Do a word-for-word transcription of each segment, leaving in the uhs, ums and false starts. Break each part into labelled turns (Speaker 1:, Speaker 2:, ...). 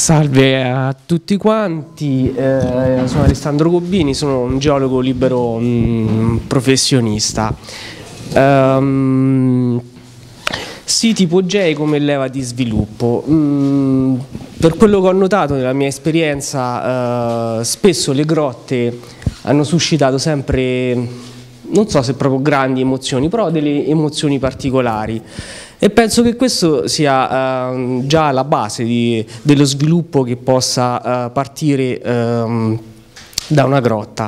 Speaker 1: Salve a tutti quanti, eh, sono Alessandro Gobbini, sono un geologo libero mh, professionista. Um, siti ipogei come leva di sviluppo. Mm, per quello che ho notato nella mia esperienza, eh, spesso le grotte hanno suscitato sempre, non so se proprio grandi emozioni, però delle emozioni particolari. E penso che questo sia uh, già la base di, dello sviluppo che possa uh, partire um, da una grotta.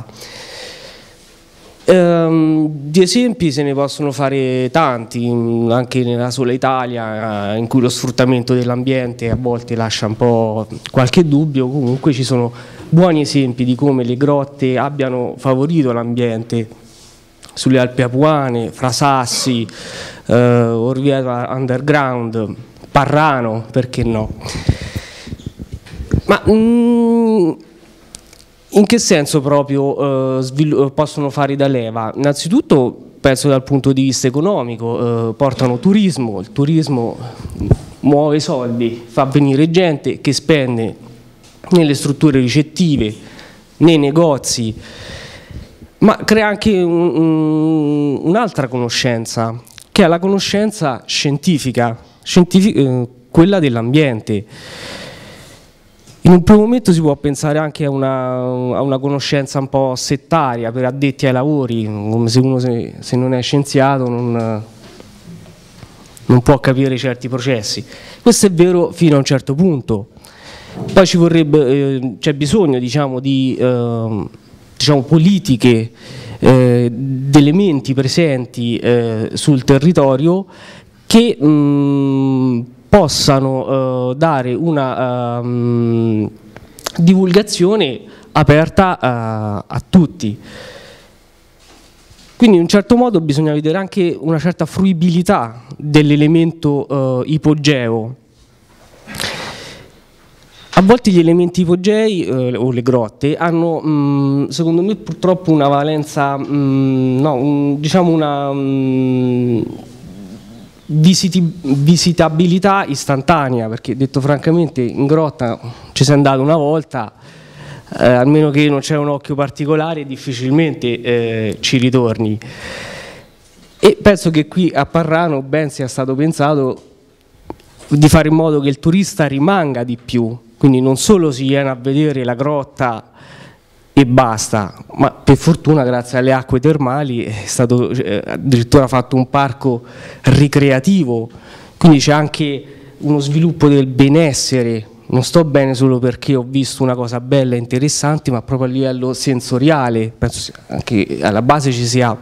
Speaker 1: Um, di esempi se ne possono fare tanti, anche nella sola Italia, uh, in cui lo sfruttamento dell'ambiente a volte lascia un po' qualche dubbio. Comunque ci sono buoni esempi di come le grotte abbiano favorito l'ambiente sulle Alpi Apuane, Frasassi, Uh, Orvieto Underground, Parrano, perché no? Ma mm, in che senso proprio uh, possono fare da leva? Innanzitutto penso dal punto di vista economico, uh, portano turismo, il turismo muove soldi, fa venire gente che spende nelle strutture ricettive, nei negozi, ma crea anche un, un, un'altra conoscenza, che è la conoscenza scientifica, scientifica eh, quella dell'ambiente. In un primo momento si può pensare anche a una, a una conoscenza un po' settaria per addetti ai lavori, come se uno se, se non è scienziato non, non può capire certi processi. Questo è vero fino a un certo punto. Poi ci vorrebbe, eh, c'è bisogno, diciamo, di eh, diciamo, politiche, Eh, di elementi presenti eh, sul territorio che mh, possano eh, dare una um, divulgazione aperta a, a tutti. Quindi in un certo modo bisogna vedere anche una certa fruibilità dell'elemento eh, ipogeo. A volte gli elementi ipogei eh, o le grotte hanno, mh, secondo me, purtroppo una valenza, mh, no, un, diciamo una mh, visiti, visitabilità istantanea, perché detto francamente in grotta ci sei andato una volta, eh, almeno che non c'è un occhio particolare, difficilmente eh, ci ritorni. E penso che qui a Parrano ben sia stato pensato di fare in modo che il turista rimanga di più. Quindi non solo si viene a vedere la grotta e basta, ma per fortuna grazie alle acque termali è stato eh, addirittura fatto un parco ricreativo, quindi c'è anche uno sviluppo del benessere. Non sto bene solo perché ho visto una cosa bella e interessante, ma proprio a livello sensoriale, penso anche alla base ci sia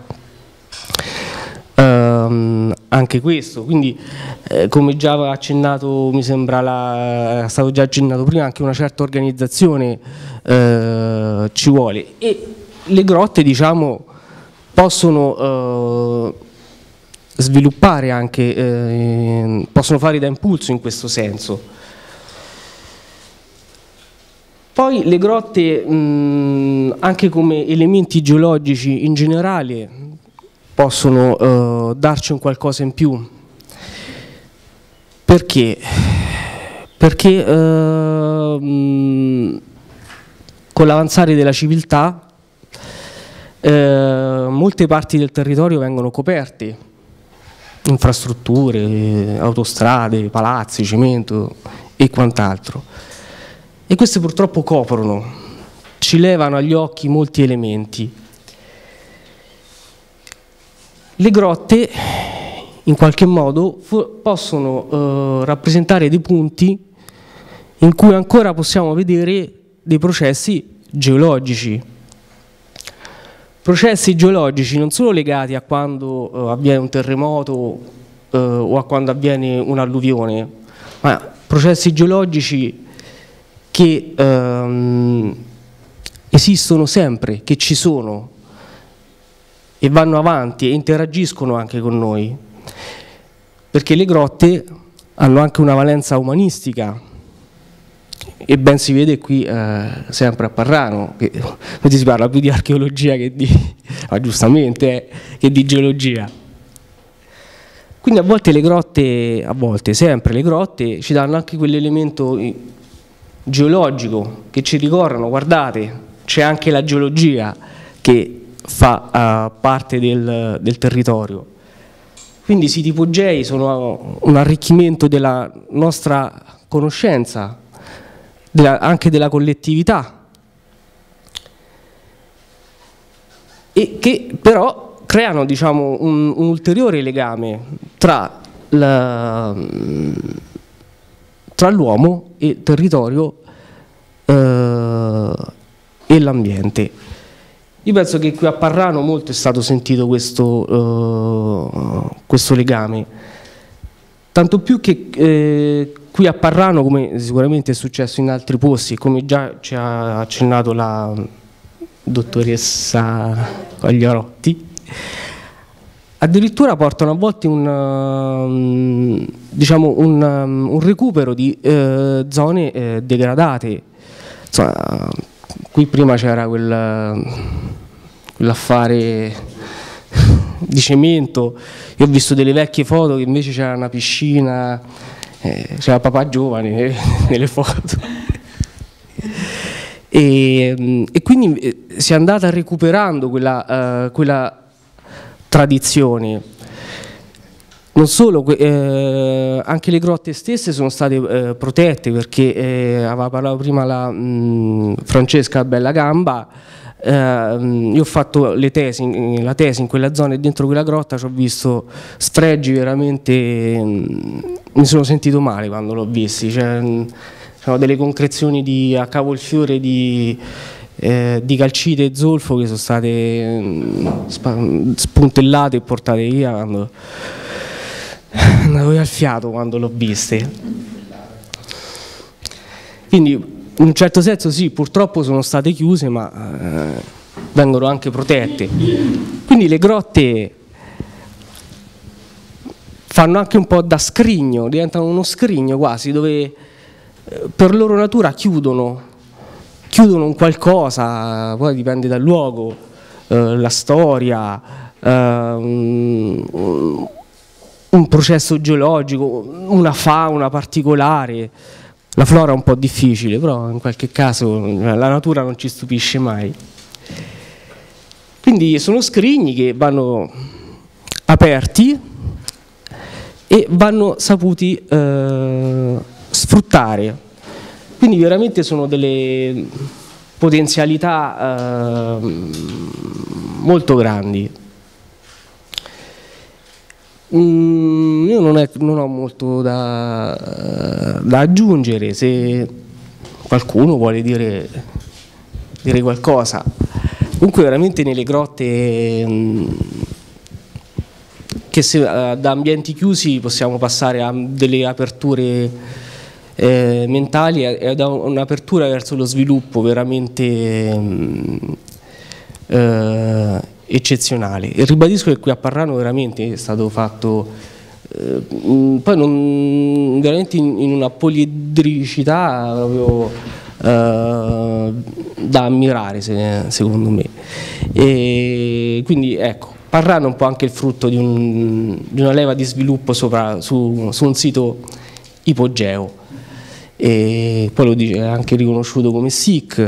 Speaker 1: Uh, anche questo, quindi eh, come già accennato, mi sembra la, è stato già accennato prima, anche una certa organizzazione uh, ci vuole, e le grotte, diciamo, possono uh, sviluppare anche, eh, possono fare da impulso in questo senso. Poi le grotte, mh, anche come elementi geologici in generale, possono uh, darci un qualcosa in più. Perché? Perché uh, mh, con l'avanzare della civiltà uh, molte parti del territorio vengono coperte, infrastrutture, autostrade, palazzi, cemento e quant'altro, e queste purtroppo coprono, ci levano agli occhi molti elementi. Le grotte in qualche modo possono eh, rappresentare dei punti in cui ancora possiamo vedere dei processi geologici. Processi geologici non solo legati a quando eh, avviene un terremoto eh, o a quando avviene un'alluvione, ma processi geologici che ehm, esistono sempre, che ci sono e vanno avanti e interagiscono anche con noi, perché le grotte hanno anche una valenza umanistica, e ben si vede qui eh, sempre a Parrano, che si parla più di archeologia che di, ma giustamente, eh, che di geologia. Quindi a volte le grotte, a volte, sempre le grotte, ci danno anche quell'elemento geologico che ci ricordano, guardate, c'è anche la geologia che fa uh, parte del, del territorio. Quindi i siti ipogei sono un arricchimento della nostra conoscenza, della, anche della collettività, e che però creano, diciamo, un, un ulteriore legame tra l'uomo e il territorio eh, e l'ambiente. Io penso che qui a Parrano molto è stato sentito questo, uh, questo legame, tanto più che eh, qui a Parrano, come sicuramente è successo in altri posti, come già ci ha accennato la dottoressa Quagliarotti, addirittura portano a volte un, um, diciamo un, um, un recupero di uh, zone uh, degradate. Insomma, qui prima c'era quel, quell'affare di cemento, io ho visto delle vecchie foto che invece c'era una piscina, eh, c'era papà giovane eh, nelle foto. E, e quindi si è andata recuperando quella, uh, quella tradizione. Non solo, eh, anche le grotte stesse sono state eh, protette, perché eh, aveva parlato prima la mh, Francesca Bellagamba, eh, io ho fatto le tesi, la tesi in quella zona e dentro quella grotta ci ho visto sfregi veramente, mh, mi sono sentito male quando l'ho visti, c'erano delle concrezioni di, a cavolfiore di, eh, di calcite e zolfo che sono state mh, spuntellate e portate via quando... Andavo al fiato quando l'ho viste. Quindi in un certo senso sì, purtroppo sono state chiuse, ma eh, vengono anche protette. Quindi le grotte fanno anche un po' da scrigno, diventano uno scrigno quasi, dove eh, per loro natura chiudono, chiudono un qualcosa, poi dipende dal luogo, eh, la storia, eh, un, un processo geologico, una fauna particolare. La flora è un po' difficile, però in qualche caso la natura non ci stupisce mai. Quindi sono scrigni che vanno aperti e vanno saputi eh, sfruttare. Quindi veramente sono delle potenzialità eh, molto grandi. Mm, io non, è, non ho molto da, da aggiungere, se qualcuno vuole dire, dire qualcosa. Comunque veramente nelle grotte, mm, che se, uh, da ambienti chiusi possiamo passare a delle aperture eh, mentali e da un'apertura verso lo sviluppo veramente mm, eh, eccezionale. E ribadisco che qui a Parrano veramente è stato fatto eh, poi non, veramente in, in una poliedricità proprio eh, da ammirare, se, secondo me. E quindi ecco, Parrano è un po' anche il frutto di, un, di una leva di sviluppo sopra, su, su un sito ipogeo, e poi lo dice, è anche riconosciuto come S I C.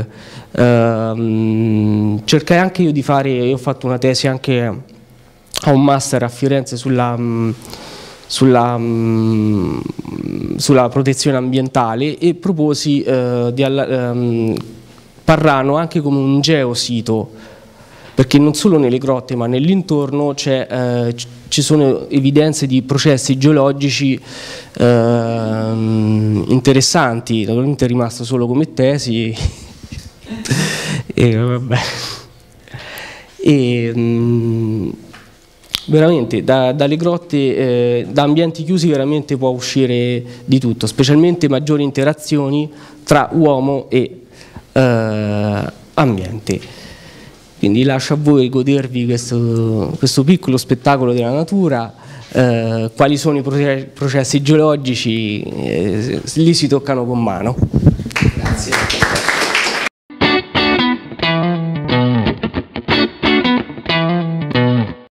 Speaker 1: Uh, cercai anche io di fare, io ho fatto una tesi anche a un master a Firenze sulla, sulla, sulla protezione ambientale, e proposi uh, di um, Parrano anche come un geosito, perché non solo nelle grotte ma nell'intorno uh, ci sono evidenze di processi geologici uh, interessanti. Naturalmente è rimasto solo come tesi. E, vabbè. E, mh, veramente da, dalle grotte, eh, da ambienti chiusi veramente può uscire di tutto, specialmente maggiori interazioni tra uomo e eh, ambiente. Quindi lascio a voi godervi questo, questo piccolo spettacolo della natura. Eh, quali sono i processi geologici, eh, lì si toccano con mano. Grazie.